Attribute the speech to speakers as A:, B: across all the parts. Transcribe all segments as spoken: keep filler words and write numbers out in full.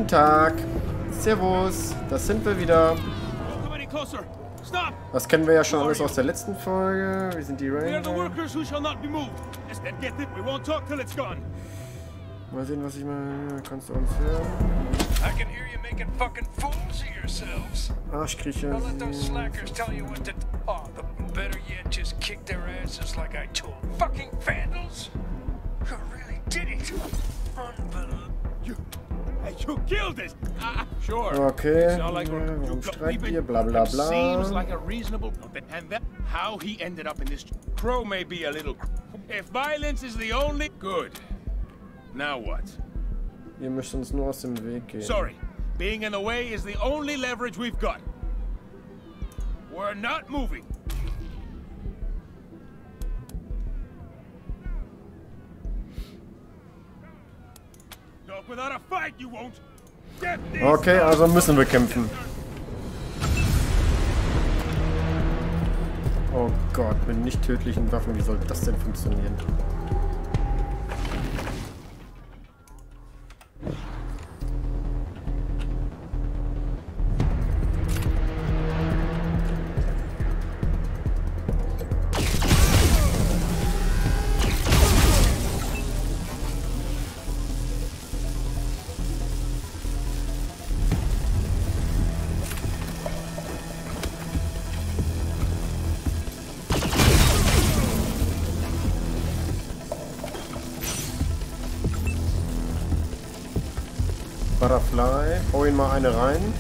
A: Tag. Servus. Das sind wir wieder. Das kennen wir ja schon alles aus der letzten Folge. Wir sind die Ranger. Mal sehen, was ich mal... Kannst du uns hören? Arschkriecher. Okay, warum streikt ihr? Bla bla bla.
B: How he ended up in this crow may be a little. If violence is the only good. Now what?
A: Ihr müsst uns nur aus dem Weg gehen.
B: Sorry, being in the way is the only leverage we've got. We're not moving. Talk without a fight, you won't.
A: Okay, also müssen wir kämpfen. Oh Gott, mit nicht tödlichen Waffen, wie soll das denn funktionieren? Butterfly, hau ihn mal eine rein.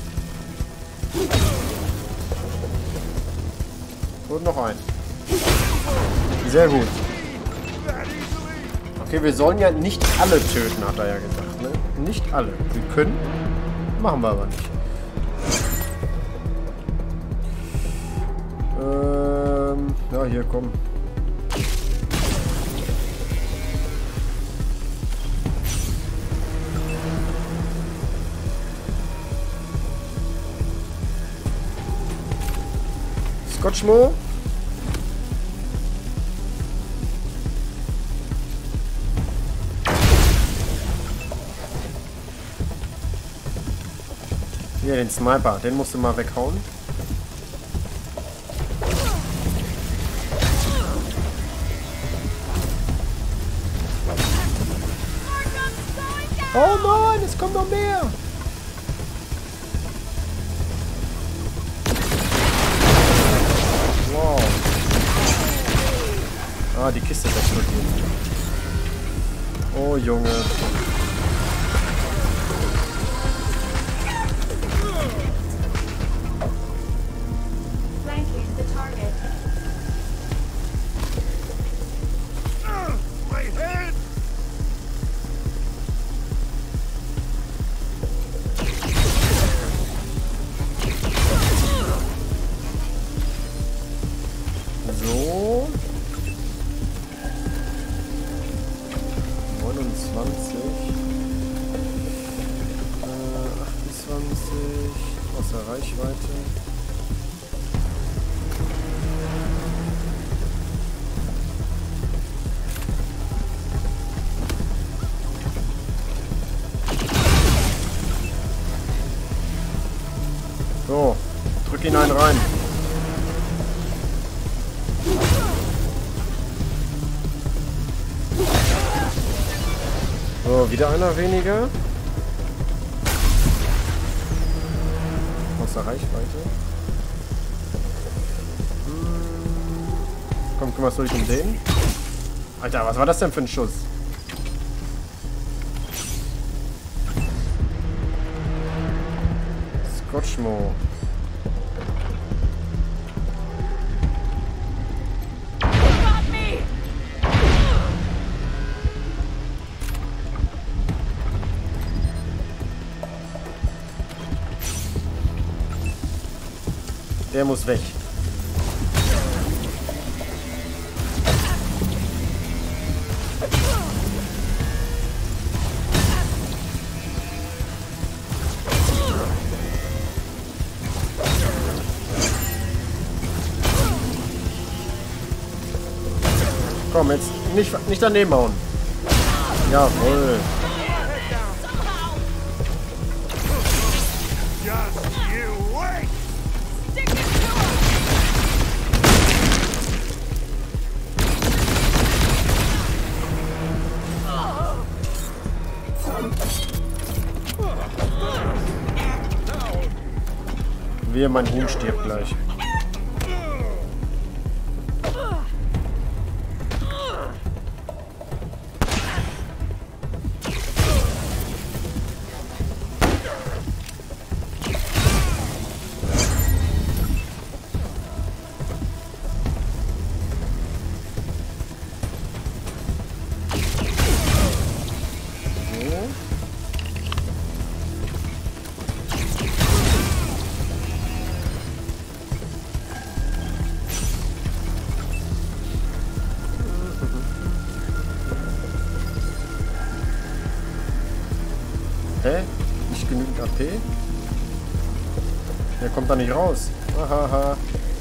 A: Und noch ein. Sehr gut. Okay, wir sollen ja nicht alle töten, hat er ja gesagt, ne? Nicht alle. Wir können, machen wir aber nicht. Ähm, ja, hier, komm. Scotchmo. Hier, den Sniper. Den musst du mal weghauen. Oh nein, es kommt noch mehr. Wow. Ah, die Kiste ist explodiert. Oh, Junge.
C: Flanking the target.
B: My head!
A: So. neunundzwanzig. Äh, achtundzwanzig. Außer Reichweite. So. Drück ihn einen rein. So, wieder einer weniger. Außer Reichweite. Hm. Komm, kümmerst du dich um den? Alter, was war das denn für ein Schuss? Scotchmo. Der muss weg. Komm, jetzt nicht, nicht daneben hauen. Jawohl. Wehe, mein Huhn stirbt gleich. Hä? Nicht genügend A P? Der kommt da nicht raus. Ahaha.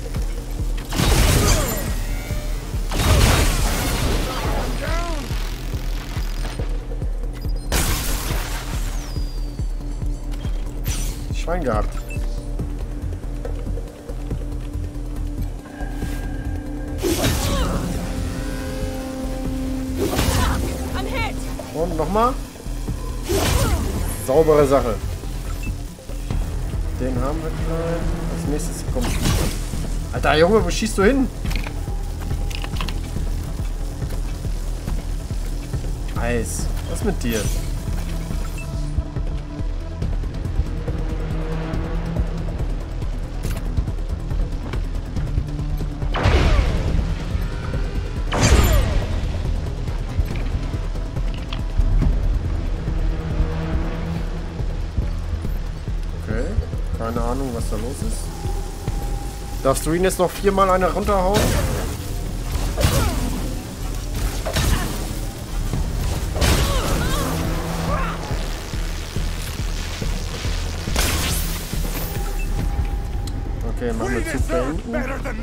A: Schwein gehabt. Und nochmal. Saubere Sache. Den haben wir gleich. Als nächstes kommt. Alter Junge, wo schießt du hin? Eis. Was ist mit dir? Keine Ahnung, was da los ist. Darfst du ihn jetzt noch viermal eine runterhauen? Okay, machen wir Zug da hinten.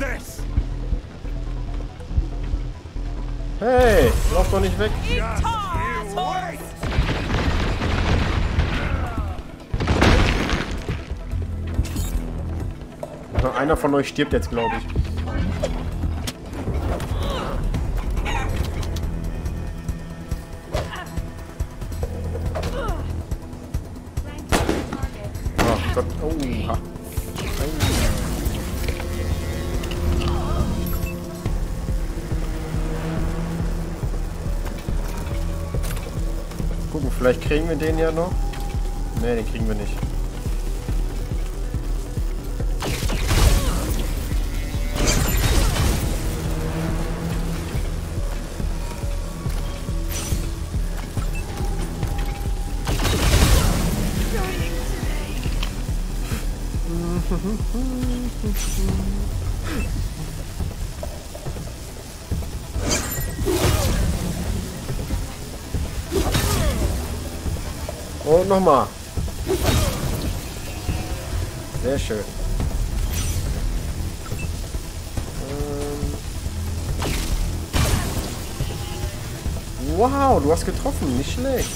A: Hey, lauf doch nicht weg. Einer von euch stirbt jetzt, glaube ich. Oh Gott. Oha. Gucken, vielleicht kriegen wir den ja noch. Ne, den kriegen wir nicht. Und nochmal. Sehr schön. Ähm. Wow, du hast getroffen. Nicht schlecht.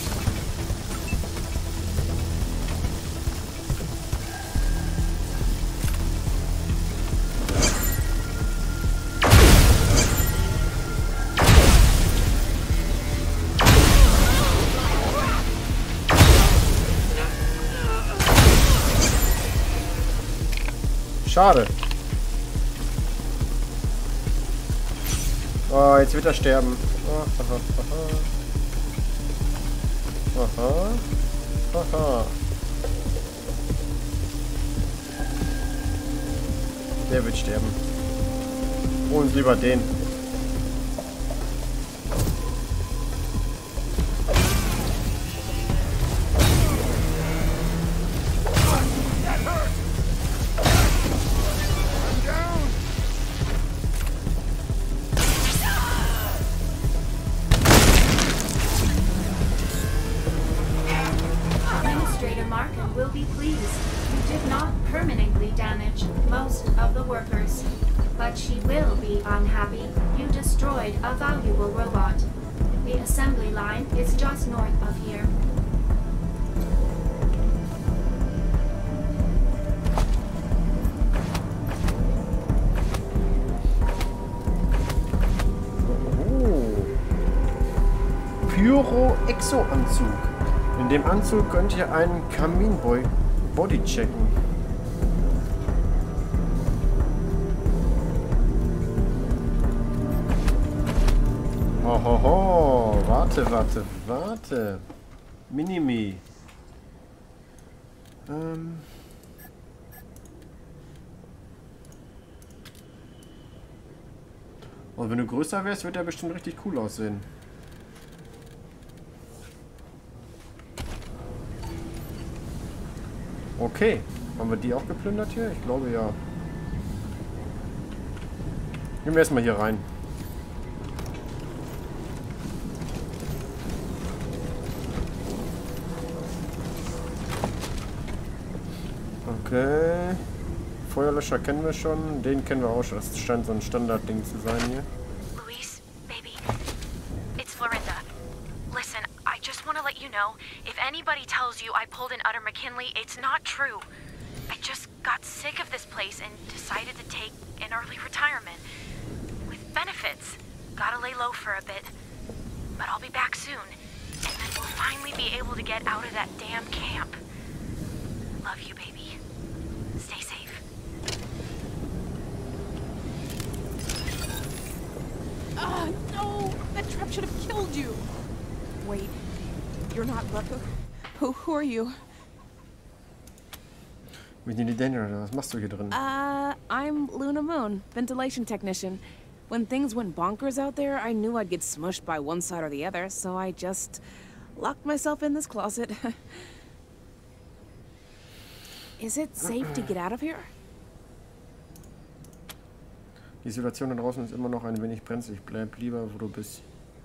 A: Schade. Oh, jetzt wird er sterben. Aha, aha. Aha. Aha. Der wird sterben. Holen uns lieber den.
C: Will be pleased. You did not permanently damage most of the workers, but she will be unhappy. You destroyed a valuable robot. The assembly line is just north of here.
A: Oh. Pyro-Exo-Anzug. In dem Anzug könnt ihr einen Kaminboy Body checken. Hohoho, warte, warte, warte. Minimi. Ähm. Und wenn du größer wärst, wird der bestimmt richtig cool aussehen. Okay. Haben wir die auch geplündert hier? Ich glaube ja. Gehen wir erstmal hier rein. Okay. Feuerlöscher kennen wir schon. Den kennen wir auch schon. Das scheint so ein Standardding zu sein hier.
D: Luis, baby. It's Florinda. Listen, I just want to let you know, if anybody tells you I pulled an utter McKinley, it's not true. I just got sick of this place and decided to take an early retirement. With benefits. Gotta lay low for a bit. But I'll be back soon. And then we'll finally be able to get out of that damn camp. Love you, baby. Stay safe.
E: Ah, no! That trap should have killed you! Wait, you're not Bucko. Who, who are you?
A: Wie sind die denn? Was machst du hier drin?
E: Uh, I'm Luna Moon, ventilation technician. When things went bonkers out there, I knew I'd get smushed by one side or the other, so I just locked myself in this closet. Is it safe to get out of here?
A: Die Situation da draußen ist immer noch ein wenig brenzlig. Bleib lieber, wo du bist.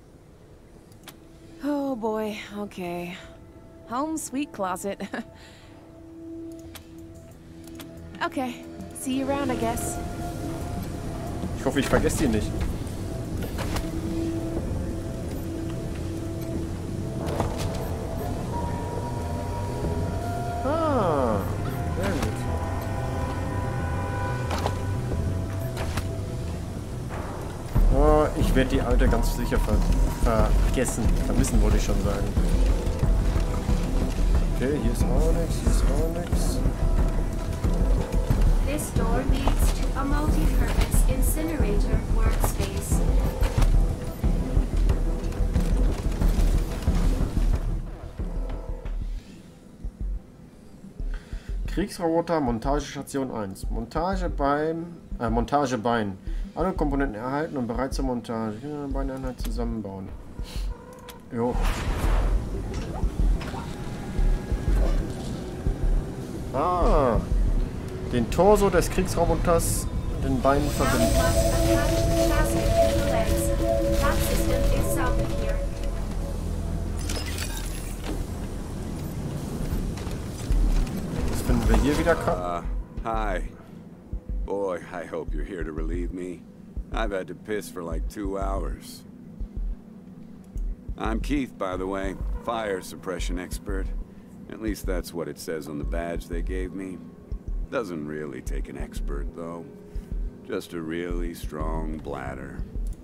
E: Oh boy, okay. Home sweet closet. Okay, see you around, I guess.
A: Ich hoffe, ich vergesse die nicht. Ah, sehr gut. Oh, ich werde die alte ganz sicher ver vergessen. Vermissen wollte ich schon sagen. Okay, hier ist auch nichts, hier ist auch nichts.
C: This door leads to a multi-purpose incinerator workspace.
A: Kriegsroboter Montagestation eins. Montage beim äh, Montagebein. Alle Komponenten erhalten und bereit zur Montage. Beineinheit zusammenbauen. Jo. Ah. Den Torso des Kriegsroboters den Beinen verbinden. Was finden wir hier wieder?
F: Uh, hi. Boy, I hope you're here to relieve me. I've had to piss for like two hours. I'm Keith, by the way. Fire suppression expert. At least that's what it says on the badge they gave me. Doesn't really take an expert, though. Just a really strong bladder.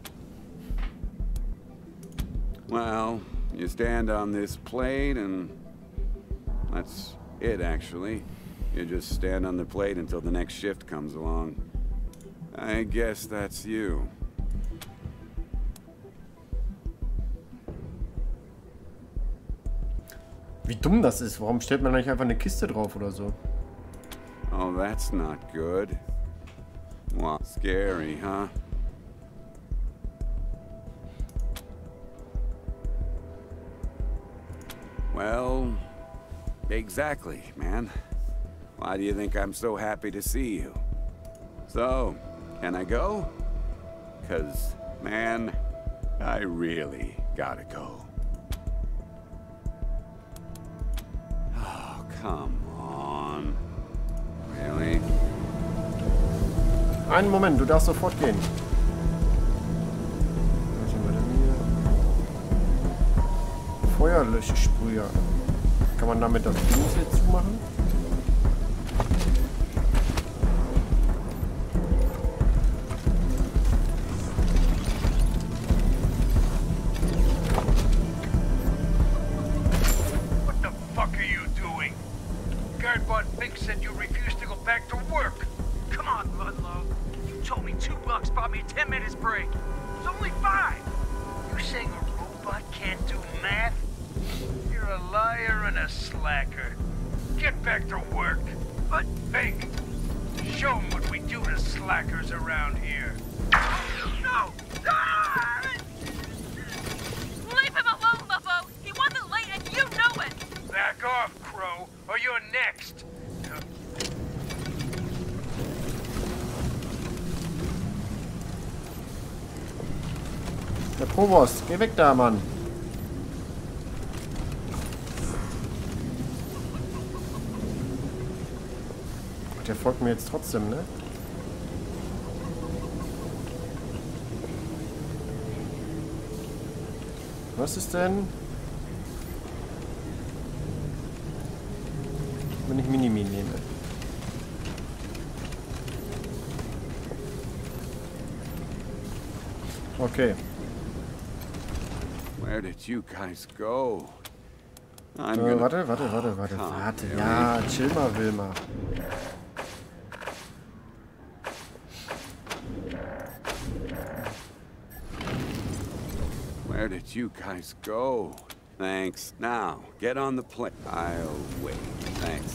F: Well, you stand on this plate and... that's it, actually. You just stand on the plate until the next shift comes along. I guess that's you.
A: Wie dumm das ist. Warum stellt man nicht einfach eine Kiste drauf oder so?
F: Oh, that's not good. Well, scary, huh? Well, exactly, man. Why do you think I'm so happy to see you? So, can I go? 'Cause, man, I really gotta go. Oh, come on. Really?
A: Einen Moment, du darfst sofort gehen. Was haben wir denn hier? Feuerlöschsprüher. Kann man damit das Ding hier zumachen?
B: What the fuck are you doing? Guard bought Vic said you refused to go back to work. Come on, Ludlow. You told me two bucks bought me a ten minutes break. It's only five. You
G: saying a robot can't do math? You're a liar and a slacker. Get back to work. But, hey, show 'em what we do to slackers around here. No! Ah!
D: Leave him alone, Buffo! He wasn't late and you know it!
G: Back off, Crow, or you're next.
A: Der Provost, geh weg da, Mann. Der folgt mir jetzt trotzdem, ne? Was ist denn, wenn ich Mini-Mi nehme? Okay.
F: Where did you guys go? I'm
A: Äh,
F: gonna...
A: warte, warte, warte, warte,
F: Come,
A: warte.
F: Ellie.
A: Ja, chill mal, Wilma.
F: Where did you guys go? Thanks. Now, get on the plane. I'll wait. Thanks.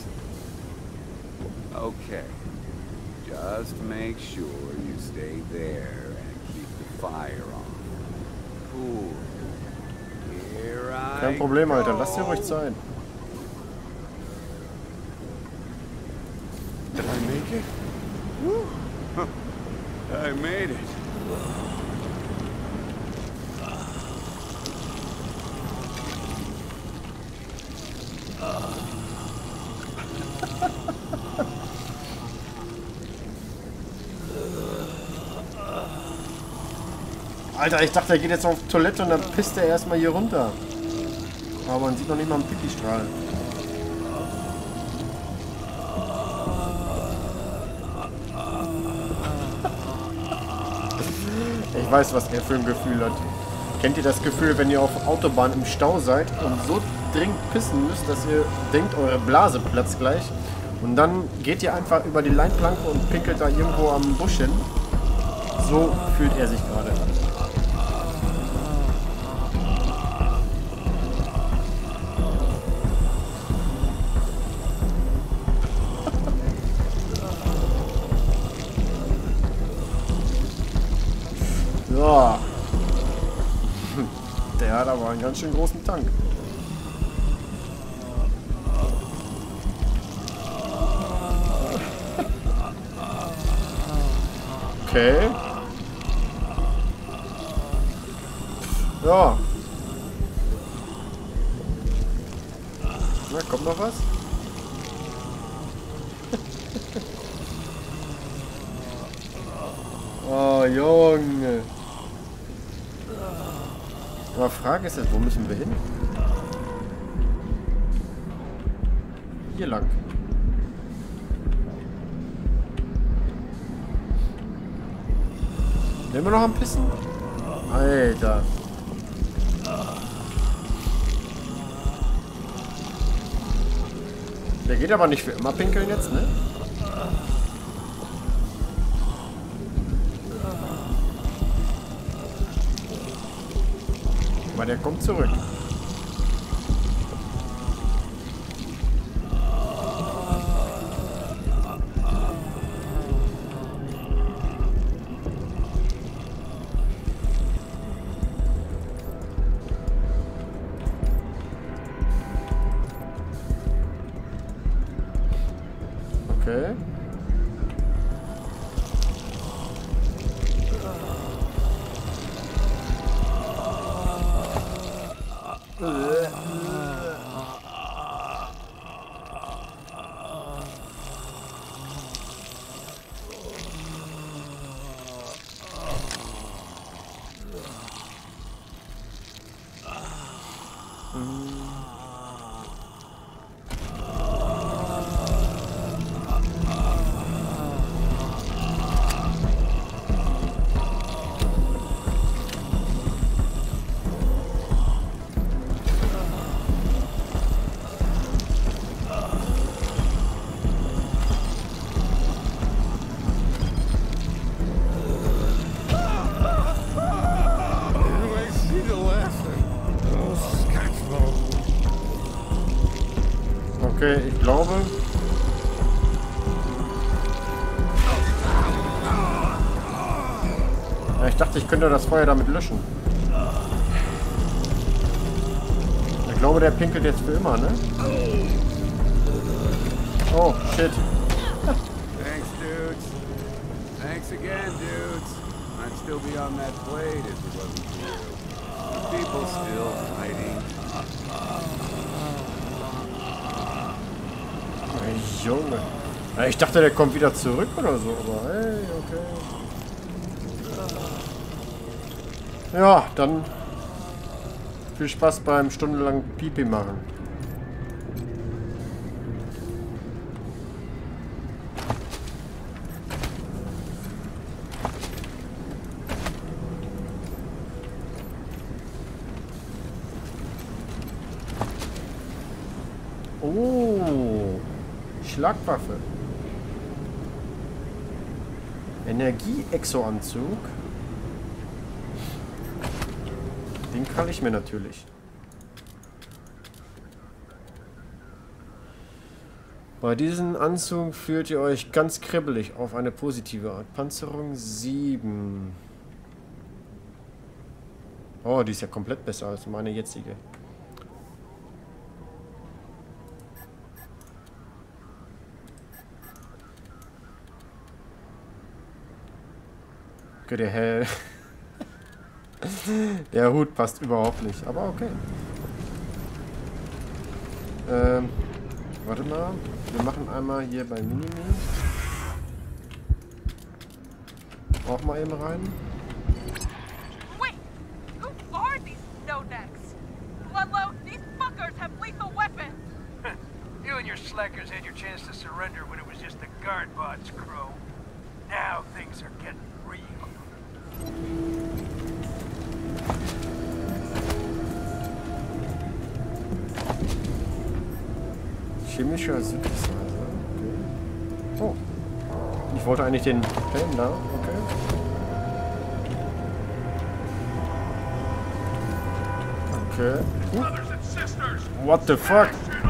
F: Okay. Just make sure you stay there and keep the fire on. Cool. Here I
A: Kein Problem, Alter.
F: go.
A: Lass dir ruhig Zeit.
F: Did I make it? Woo. I made it.
A: Alter, ich dachte, er geht jetzt auf Toilette und dann pisst er erstmal hier runter. Aber man sieht noch nicht mal einen Pipi-Strahl. Ich weiß, was er für ein Gefühl hat. Kennt ihr das Gefühl, wenn ihr auf der Autobahn im Stau seid und so dringend pissen müsst, dass ihr denkt, eure Blase platzt gleich? Und dann geht ihr einfach über die Leitplanke und pinkelt da irgendwo am Busch hin. So fühlt er sich gerade. Ja. Der hat aber einen ganz schön großen Tank. Okay. Ja. Na, kommt noch was? Oh, Junge. Aber Frage ist jetzt, wo müssen wir hin? Hier lang. Sind wir noch am Pissen? Alter. Der geht aber nicht für immer pinkeln jetzt, ne? Aber der kommt zurück. Okay. Okay, ich glaube... Ja, ich dachte, ich könnte das Feuer damit löschen. Ich glaube, der pinkelt jetzt für immer, ne? Oh, shit.
F: Thanks, dudes. Thanks again, dudes. I'd still be on that blade if it wasn't for you. People still fighting.
A: Hey, Junge. Ja, ich dachte, der kommt wieder zurück oder so, aber hey, okay. Ja, dann viel Spaß beim stundenlangen Pipi machen. Oh, Schlagwaffe. Energie-Exo-Anzug. Den kann ich mir natürlich. Bei diesem Anzug fühlt ihr euch ganz kribbelig auf eine positive Art. Panzerung sieben. Oh, die ist ja komplett besser als meine jetzige. Okay, der Hell. Der Hut passt überhaupt nicht, aber okay. Ähm, warte mal. Wir machen einmal hier bei Minimi. Auch mal eben rein.
H: Wait! Who are these no-necks? Ludlow, these fuckers have lethal weapons!
G: You and your slackers had your chance to surrender when it was just the guard bots, Crow. Now things are getting real.
A: Chemischer Synthesizer. Okay. Oh. Ich wollte eigentlich den Helm da. Okay. Okay. Uh. What the fuck?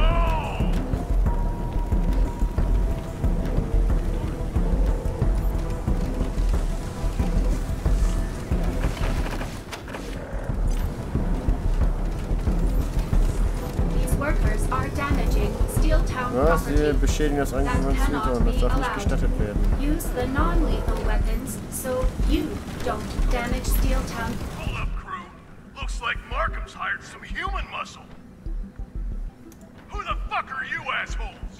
A: Was? Wir beschädigen das Eingewandsfilter und das darf nicht gestattet werden.
C: Use the non-lethal weapons so you don't damage Steel Town.
I: Hold up, crew. Looks like Markham's hired some human muscle. Who the fuck are you assholes?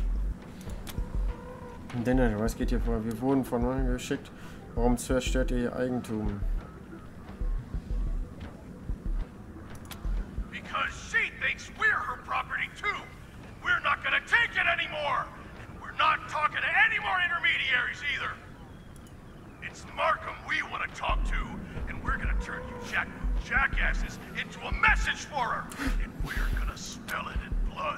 A: Denn, was geht hier vor? Wir wurden von euch geschickt. Warum zerstört ihr ihr Eigentum?
I: Because she thinks we're her property too. We're not gonna take it anymore! And we're not talking to any more intermediaries either! It's Markham we want to talk to, and we're gonna turn you jack jackasses into a message for her! And we're gonna spell it in blood!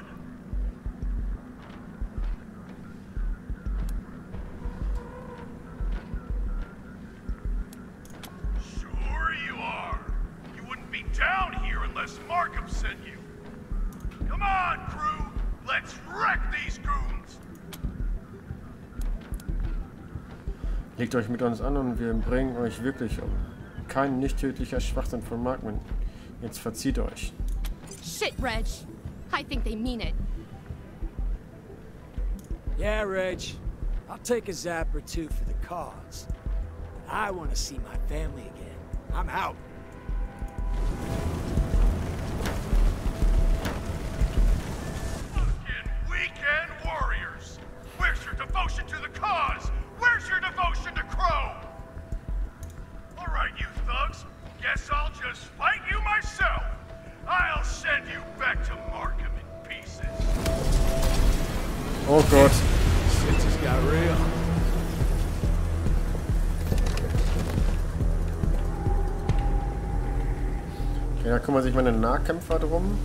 I: Sure you are! You wouldn't be down here unless Markham sent you! Come on, crew! Let's wreck these goons!
A: Legt euch mit uns an und wir bringen euch wirklich um. Kein nicht tödlicher Schwachsinn von Markman. Jetzt verzieht euch.
J: Shit, Reg. I think they mean it.
K: Yeah, Reg. I'll take a zap or two for the cause. But I want to see my family again. I'm out.
I: Weekend warriors! Where's your devotion to the cause? Where's your devotion to Crow? Alright, you thugs. Guess I'll just fight you myself. I'll send you back to Markham in pieces.
A: Oh Gott.
K: Shit just got real.
A: Okay, da kümmern sich meine Nahkämpfer drum.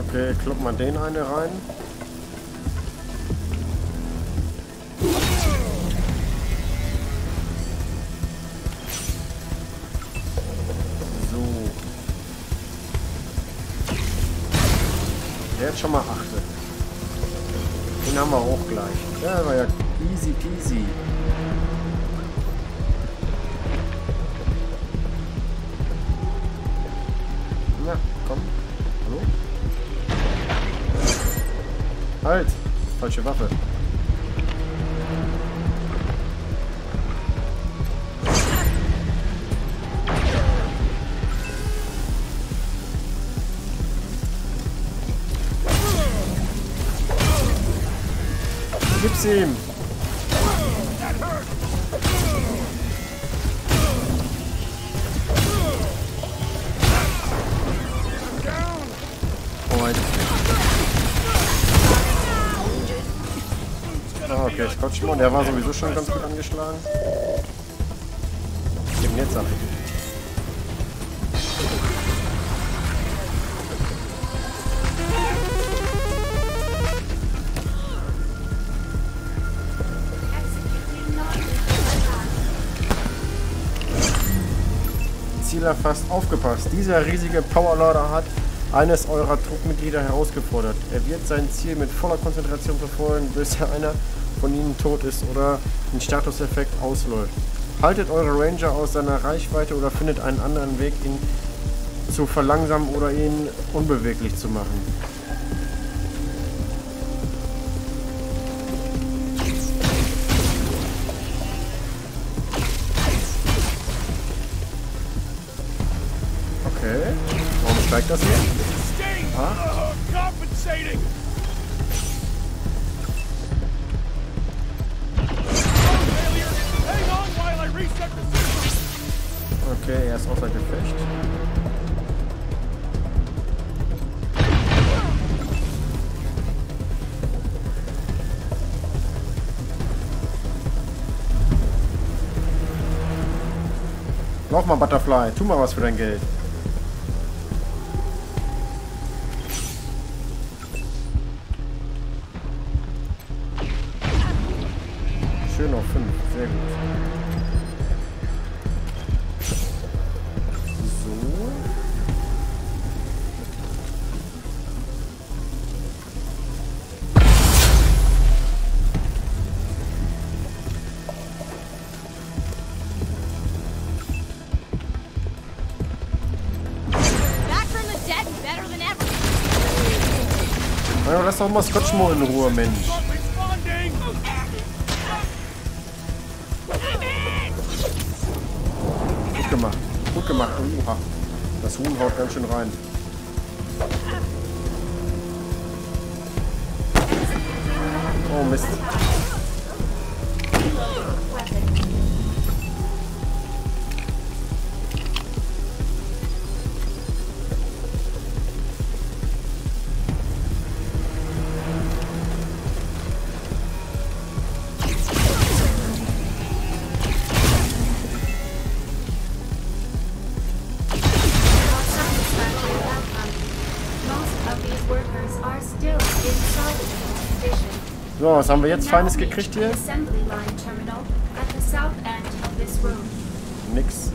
A: Okay, klopp mal den eine rein. So. Jetzt schon mal achte. Den haben wir auch gleich. Ja, war ja easy peasy. Na, komm. Hallo? Halt! Falsche Waffe. Gib's ihm! Ah, okay, Scotchmon, der war sowieso schon ganz gut angeschlagen. Gib ihn jetzt ab. Ziel erfasst, aufgepasst. Dieser riesige Powerloader hat eines eurer Truppmitglieder herausgefordert. Er wird sein Ziel mit voller Konzentration verfolgen, bis einer von ihnen tot ist oder ein Statuseffekt ausläuft. Haltet eure Ranger aus seiner Reichweite oder findet einen anderen Weg, ihn zu verlangsamen oder ihn unbeweglich zu machen. Okay. Warum steigt das hier? Ah. Okay, er ist außer Gefecht. Lauf mal, Butterfly. Tu mal was für dein Geld. Schön auf fünf. Sehr gut. Ja, lass doch mal Scotchmo in Ruhe, Mensch. Gut gemacht. Gut gemacht. Oha. Das Huhn haut ganz schön rein. Oh Mist. So, was haben wir jetzt Feines gekriegt hier? Nix.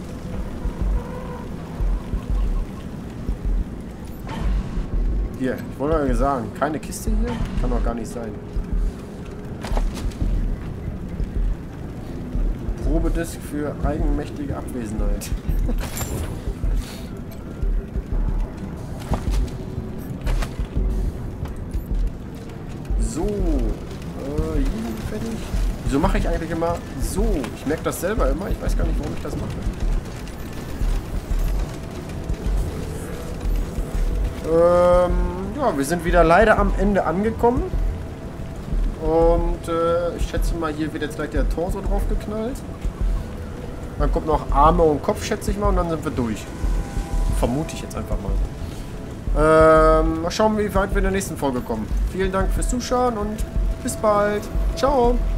A: Hier, ich wollte mal sagen, keine Kiste hier? Kann doch gar nicht sein. Probedisk für eigenmächtige Abwesenheit. So, äh, hier fertig. Wieso mache ich eigentlich immer so? Ich merke das selber immer. Ich weiß gar nicht, warum ich das mache. Ähm, ja, wir sind wieder leider am Ende angekommen. Und äh, ich schätze mal, hier wird jetzt gleich der Torso drauf geknallt. Dann kommt noch Arme und Kopf, schätze ich mal, und dann sind wir durch. Vermute ich jetzt einfach mal. Ähm, mal schauen, wie weit wir in der nächsten Folge kommen. Vielen Dank fürs Zuschauen und bis bald. Ciao.